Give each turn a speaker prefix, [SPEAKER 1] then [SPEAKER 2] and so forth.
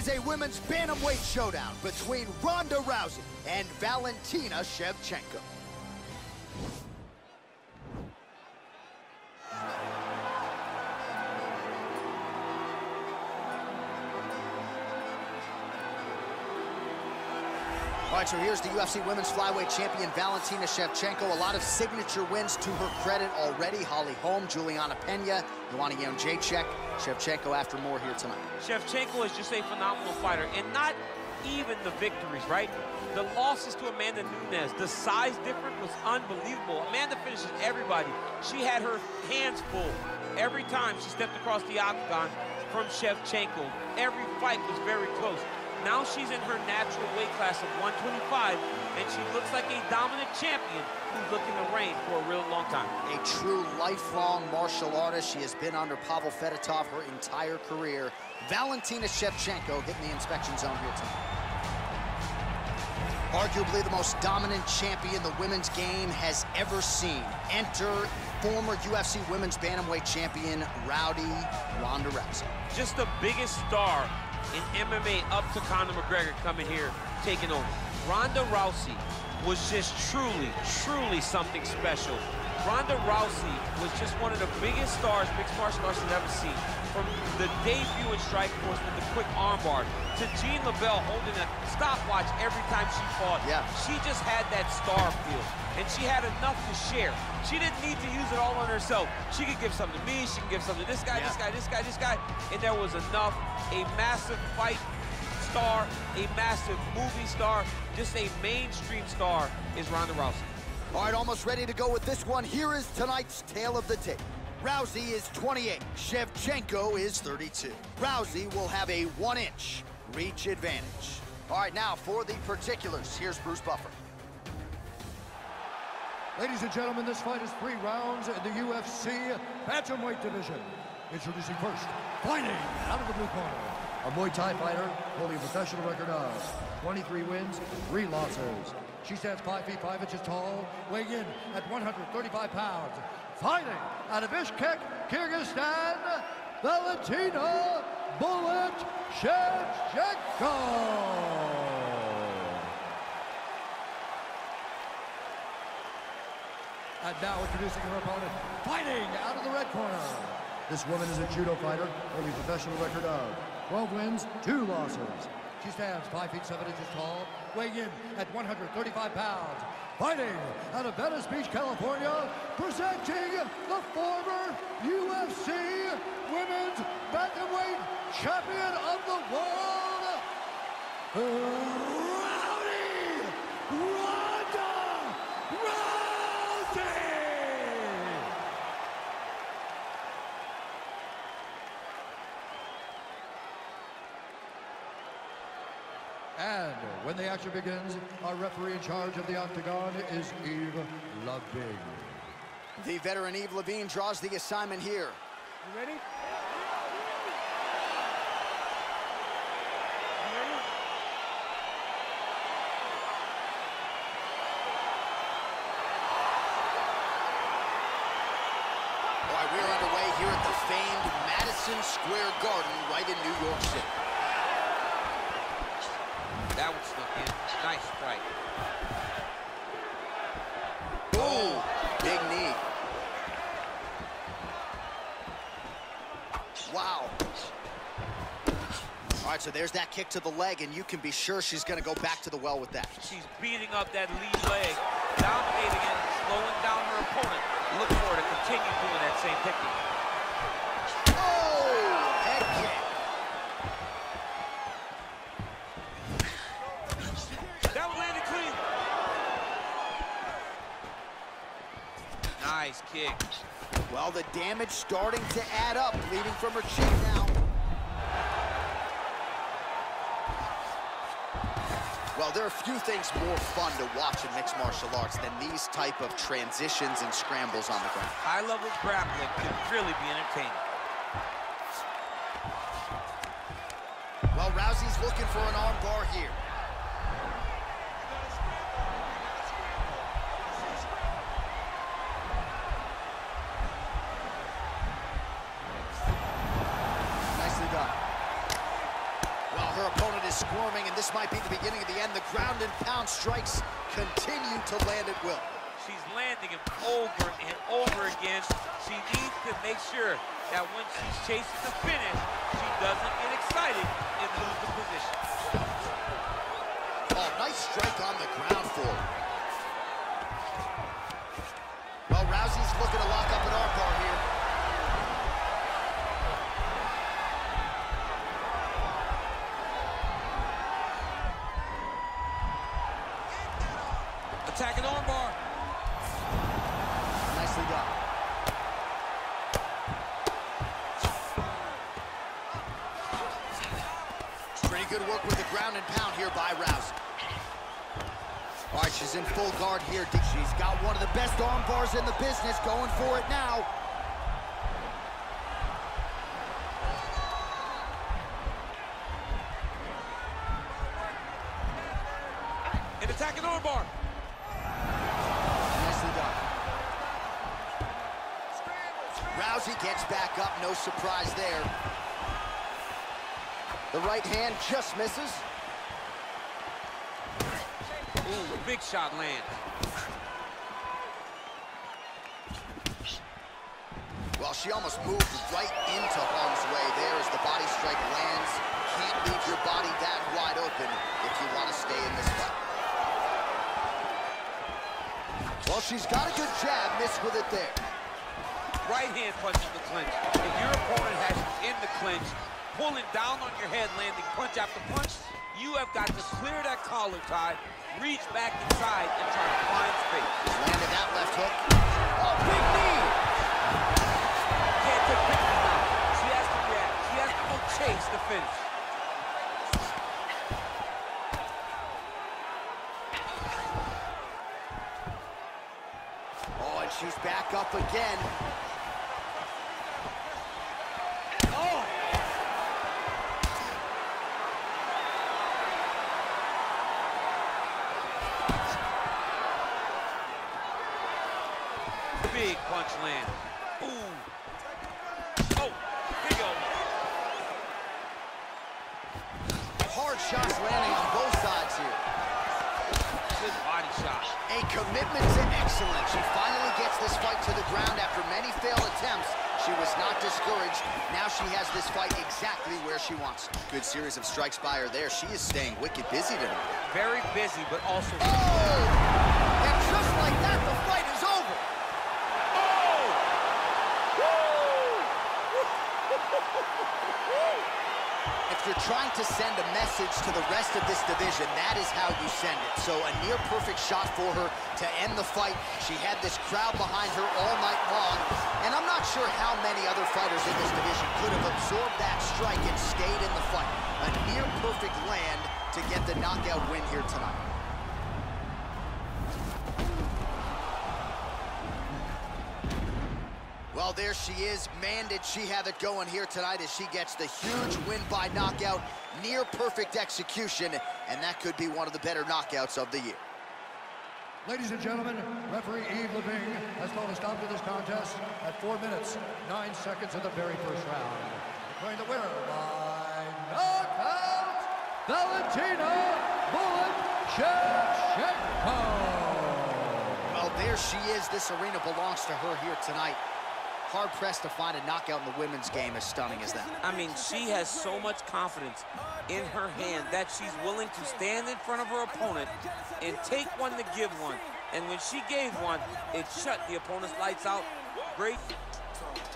[SPEAKER 1] is a women's bantamweight showdown between Ronda Rousey and Valentina Shevchenko. All right, so here's the UFC Women's Flyweight Champion, Valentina Shevchenko. A lot of signature wins to her credit already. Holly Holm, Juliana Pena, Joanna Jędrzejczyk. Shevchenko after more here tonight. Shevchenko is just a phenomenal fighter, and not even the victories, right? The losses to Amanda Nunes, the size difference was unbelievable. Amanda finishes everybody. She had her hands full every time she stepped across the octagon from Shevchenko. Every fight was very close. Now she's in her natural weight class of 125, and she looks like a dominant champion who's looking to reign for a real long time. A true lifelong martial artist. She has been under Pavel Fedotov her entire career. Valentina Shevchenko hitting the inspection zone here tonight. Arguably the most dominant champion the women's game has ever seen. Enter former UFC Women's Bantamweight Champion, Ronda Rousey. Just the biggest star in MMA up to Conor McGregor coming here, taking over. Ronda Rousey was just truly something special. Ronda Rousey was just one of the biggest stars mixed martial arts has ever seen. From the debut in Strikeforce with the quick armbar, to Jean LaBelle holding a stopwatch every time she fought. Yeah. She just had that star feel, and she had enough to share. She didn't need to use it all on herself. She could give something to me, she could give something to this guy, this guy, this guy, this guy, and there was enough. A massive fight star, a massive movie star, just a mainstream star is Ronda Rousey. All right, almost ready to go with this one. Here is tonight's tale of the tape. Rousey is 28, Shevchenko is 32. Rousey will have a 1-inch reach advantage. All right, now for the particulars, here's Bruce Buffer.
[SPEAKER 2] Ladies and gentlemen, this fight is 3 rounds in the UFC Bantamweight division. Introducing first, fighting out of the blue corner, a Muay Thai fighter holding a professional record of 23 wins, 3 losses. She stands 5 feet 5 inches tall, weighing in at 135 pounds. Fighting out of Bishkek, Kyrgyzstan, Valentina "Bullet" Shevchenko. And now introducing her opponent, fighting out of the red corner. This woman is a judo fighter, holding a professional record of 12 wins, 2 losses. She stands 5 feet 7 inches tall, weighing in at 135 pounds. Fighting out of Venice Beach, California, presenting the former UFC Women's Bantamweight Champion of the World, Ronda Rousey! And when the action begins, our referee in charge of the octagon is Yves Lavigne.
[SPEAKER 1] The veteran Yves Lavigne draws the assignment here.
[SPEAKER 3] You ready?
[SPEAKER 1] All right, we're underway here at the famed Madison Square Garden right in New York City.
[SPEAKER 4] That one snuck in. Nice strike.
[SPEAKER 1] Oh, big knee. Wow. All right, so there's that kick to the leg, and you can be sure she's going to go back to the well with that.
[SPEAKER 4] She's beating up that lead leg, dominating it, slowing down her opponent. Look for her to continue doing that same technique.
[SPEAKER 1] Oh, head kick.
[SPEAKER 4] That one landed clean. Nice kick.
[SPEAKER 1] Well, the damage starting to add up, bleeding from her cheek now. Well, there are few things more fun to watch in mixed martial arts than these type of transitions and scrambles on the ground.
[SPEAKER 4] High-level grappling can really be entertaining.
[SPEAKER 1] Well, Rousey's looking for an arm bar here. Her opponent is squirming, and this might be the beginning of the end. The ground and pound strikes continue to land at will.
[SPEAKER 4] She's landing him over and over again. She needs to make sure that when she's chasing the finish, she doesn't get excited and lose the position.
[SPEAKER 1] Oh, nice strike on the ground for her. Well, Rousey's looking to lock up an armbar here.
[SPEAKER 4] Attacking armbar.
[SPEAKER 1] Nicely done. Pretty good work with the ground and pound here by Rousey. All right, she's in full guard here. She's got one of the best arm bars in the business, going for it now.
[SPEAKER 4] An attacking armbar.
[SPEAKER 1] Nicely done. Rousey gets back up, no surprise there. The right hand just misses.
[SPEAKER 4] Ooh, a big shot land.
[SPEAKER 1] Well, she almost moved right into harm's way there as the body strike lands. Can't leave your body that wide open if you want to stay in this fight. Well, she's got a good jab, missed with it there.
[SPEAKER 4] Right hand punches the clinch. If your opponent has you in the clinch, pulling down on your head, landing punch after punch, you have got to clear that collar tie, reach back inside, and try to find space.
[SPEAKER 1] Landed that left hook. Oh, big knee!
[SPEAKER 4] Can't take pictures now. She has to react. She has to go chase the finish.
[SPEAKER 1] Oh, and she's back up again. Oh!
[SPEAKER 4] Big punch land. Ooh. Oh, big elbow.
[SPEAKER 1] Hard shots landing on both sides here.
[SPEAKER 4] Good body shot.
[SPEAKER 1] A commitment to excellence. She finally gets this fight to the ground after many failed attempts. She was not discouraged. Now she has this fight exactly where she wants it. Good series of strikes by her there. She is staying wicked busy tonight.
[SPEAKER 4] Very busy, but also...
[SPEAKER 1] Oh! And just like that, the fight is over.
[SPEAKER 4] Oh!
[SPEAKER 1] If you're trying to send a message to the rest of this division, that is how you send it. So a near-perfect shot for her to end the fight. She had this crowd behind her all night long, and I'm not sure how many other fighters in this division could have absorbed that strike and stayed in the fight. A near-perfect land to get the knockout win here tonight. Well, there she is. Man, did she have it going here tonight as she gets the huge win by knockout, near perfect execution, and that could be one of the better knockouts of the year.
[SPEAKER 2] Ladies and gentlemen, referee Yves Levine has called a stop to this contest at 4 minutes, 9 seconds of the very first round. Declaring the winner by knockout, Valentina Shevchenko.
[SPEAKER 1] Well, there she is. This arena belongs to her here tonight. Hard-pressed to find a knockout in the women's game as stunning as that.
[SPEAKER 4] I mean, she has so much confidence in her hand that she's willing to stand in front of her opponent and take one to give one. And when she gave one, it shut the opponent's lights out. Great.